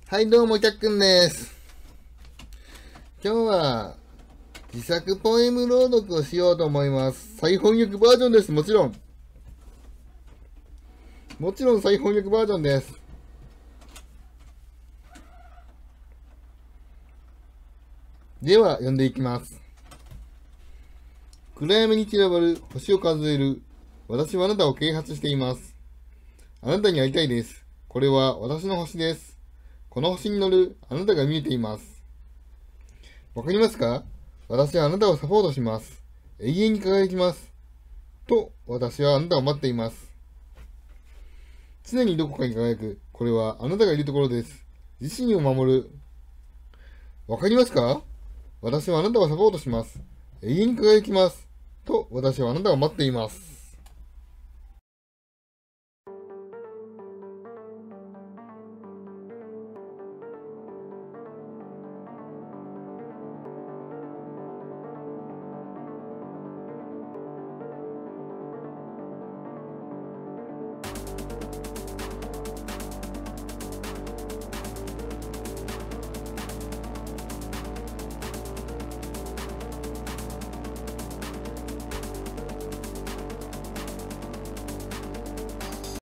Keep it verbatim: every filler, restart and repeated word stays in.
はい、どうも、きゃっくんです。今日は、自作ポエム朗読をしようと思います。再翻訳バージョンです、もちろん。もちろん再翻訳バージョンです。では、読んでいきます。暗闇に散らばる星を数える。私はあなたを啓発しています。あなたに会いたいです。これは私の星です。この星に乗るあなたが見えています。わかりますか？私はあなたをサポートします。永遠に輝きます。と、私はあなたを待っています。常にどこかに輝く。これはあなたがいるところです。自身を守る。わかりますか？私はあなたをサポートします。永遠に輝きます。と、私はあなたを待っています。